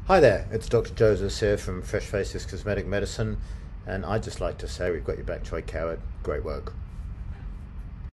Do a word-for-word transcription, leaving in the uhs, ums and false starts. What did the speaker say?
Hi there, it's Doctor Joseph here from Fresh Faces Cosmetic Medicine, and I'd just like to say we've got your back, Troy Coward. Great work.